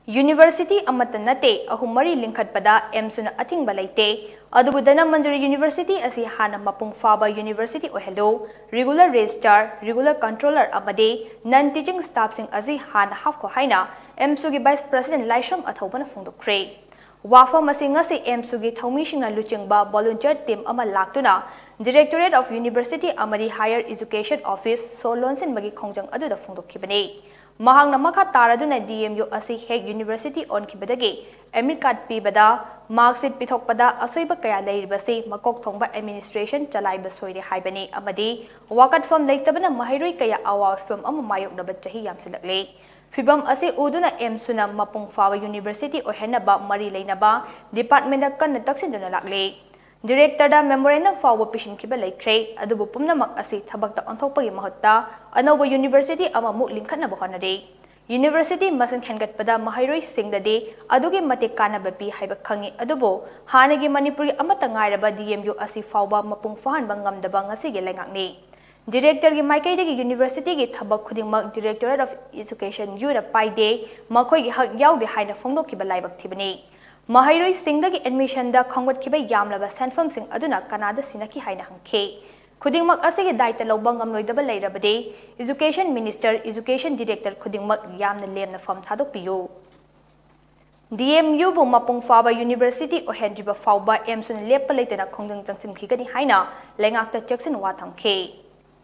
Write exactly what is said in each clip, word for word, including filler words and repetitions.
University amata nate ahumari Lingkhatpada Amsu na Athingba Leite ADUBU DHANAMANJURI University asi HANNA MAPUNG FABA University OIHALLU regular registrar regular controller amade non-teaching staff sing asi HANNA hafko HAINA Amsu gi Vice President Laisham Athobana Fongdokre wafa masing asi Amsu gi thomi singna luchingba volunteer team ama laktuna Directorate of University amadi Higher Education Office Solonsin magi khongjang aduda Fongdokkibane Mahang namaka taraduna D M U asi Hague University on kibadagi Emir card pibada marksit pithokpada asoiba kaya leiribasi makok thongba administration chalaiba soire haibani amadi wakat form leitabana mahairoi kaya awa film ama mayok na chahi yamsilakle Fibam asi uduna Amsu na Mapung Fawa University o henaba mari leinaba department na kan nataksin duna lakle Director da memorandum fawa pishin kiba laikre adubu pumnamak asi thabakta onthokpagi mahutta anoba university ama mu lingkhatnaba honare University masan Lingkhatpada mahairoi singdade adugi matik kanaba pi haiba khangi adubu hanagi Manipuri amata ngairaba D M U asi fawa mapung fahanba ngamdaba ngasi ge lengakni Director gi maikaidagi University gi thabak khudingmak Directorate of Education U da paide makhoi gi hak yaude haina phongdokkiba laibak thibani Mahairoi singdagi admission da khongwat kiba yamlaba senfam sing aduna Canada sinaki haina hangke khudingmak asigi daita lobang ngamloidaba leirabade Education Minister Education Director khudingmak yamna lemna form thadok piyo D M U bu Mapung Faba University o hendriba fauba Amsu na lepa leitena khongjang changsim khigani haina lengakta jackson wa thangke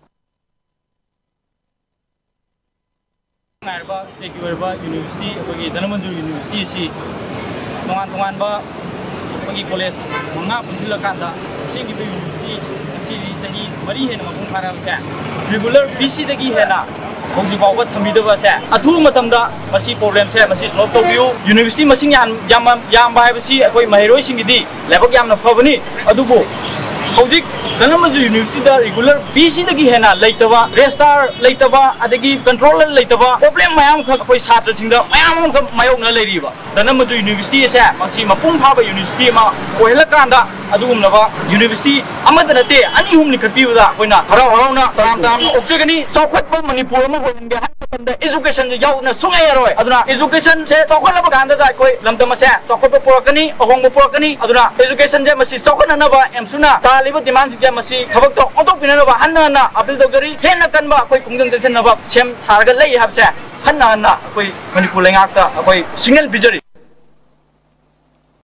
Ngarba state university bagi Dhanamanjuri University si Tungan-tungan ba bagi college manga punjulakanda sing gibi university si chahi mari hena mapung phara sa regular B C dagi hena hauji bawa thamidaba sa athu matamda masi problem sa masi solve tobiu university masing yan yam yam ba habasi akoi mahiroi singidi lebak yamna phabani adubu hauji Dhanamanjuri University da regular B C dagi hena leitaba registrar leitaba adagi controller leitaba problem mayam kha koi chhatra singda mayam kha mayok na leiriba Dhanamanjuri University sa masi Mapung Faba University ma oihla kanda adugumnaba university amada nate ani hum likhatpibada koina harau harauna taram taram oksegani chawkhatpa Manipur ma hoinge hatamda education je yauna sungai yaroi aduna education se chawkhatla kanda da koi lamdama sa chawkhatpa porakani ahongba porakani aduna education je masi chawkhatna ba emsuna taliba demand je masi thabak to ontok pinanaba hanna na appeal dogari hena kanba koi kungjang tension naba sem sarga lei habse hanna hanna koi Manipur lengakta koi signal bijari